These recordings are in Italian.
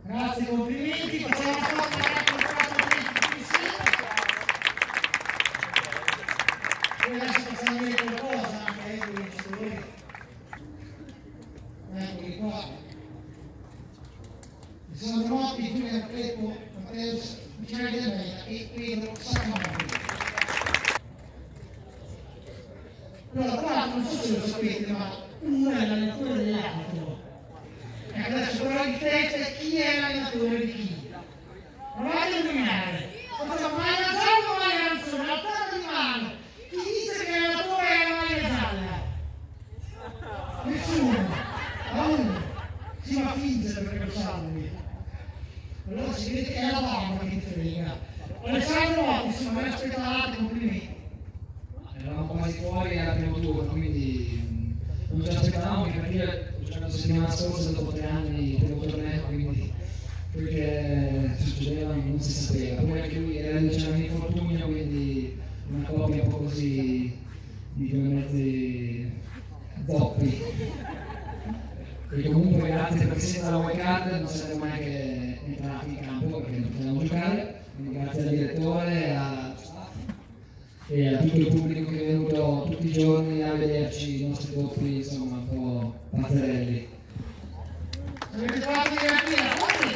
Grazie, complimenti, facciamo una foto e adesso facciamo vedere qualcosa anche ai vincitori. Eccoli qua. Sono Motti, Giulia Preppo, Matteo Michele Del Mella e Pedro Sacamani. Però tra l'altro non so se lo sapete, ma uno è l'allenatore dell'altro. E adesso però il test è chi è l'allenatore di chi. Provate a indovinare. Facciamo maglia gialla o maglia arancione? Alzata di mano. Chi dice che l'allenatore è la maglia gialla? Nessuno. A uno. Si va a fingere perché lo sanno. Allora si vede che è la barba che ti frega. Alessandro Motti, insomma, ben aspettavate, complimenti. Eravamo quasi fuori al primo turno, quindi non ci aspettavamo, anche perché ho giocato la settimana scorsa dopo 3 anni il primo torneo, quindi quello che succedeva non si sapeva. Poi anche lui era di infortunio, quindi una coppia un po' così di due mezzi doppi. E comunque grazie perché senza la wild card non saremmo neanche entrati in campo perché non potevamo giocare, quindi grazie al direttore, a e a tutto il pubblico che è venuto tutti i giorni a vederci i nostri doppi, insomma, un po' pazzerelli. Avete fatto divertire, poi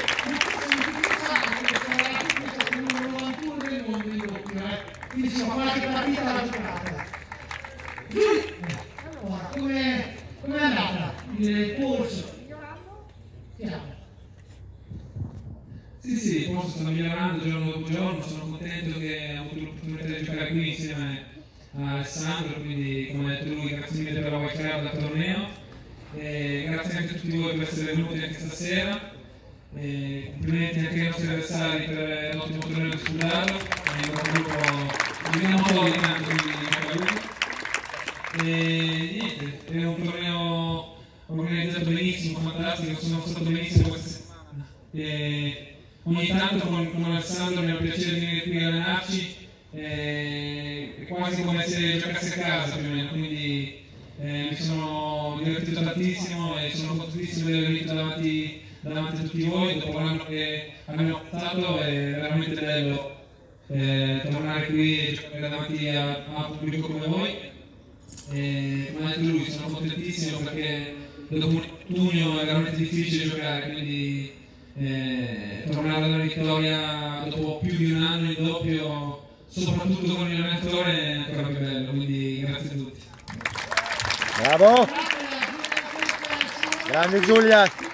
questo è il numero 91 del mondo di doppi, quindi insomma qualche partita l'ha giocata. Allora, come è andata il polso? Sì, il polso sta migliorando giorno dopo giorno, sono contento che ho avuto l'opportunità di giocare qui insieme a Alessandro, quindi come ha detto lui, grazie mille per la wild card al torneo, e grazie anche a tutti voi per essere venuti anche stasera, e complimenti anche ai nostri avversari per l'ottimo torneo di Scudarlo, mi viene molto di tanto, quindi e niente, è un torneo organizzato benissimo, fantastico, sono stato benissimo questa settimana. Ogni tanto con Alessandro mi ha piacere di venire qui a allenarci, è quasi come se giocassi a casa più o meno, quindi mi sono divertito tantissimo e sono contentissimo di aver vinto davanti a tutti voi dopo l'anno che abbiamo portato. È veramente bello tornare qui e giocare davanti a un pubblico come voi. Come ha detto lui, sono contentissimo perché dopo un infortunio è veramente difficile giocare, quindi tornare alla vittoria dopo più di un anno in doppio, soprattutto con il allenatore, è ancora più bello, quindi grazie a tutti. Bravo! Grande Giulia!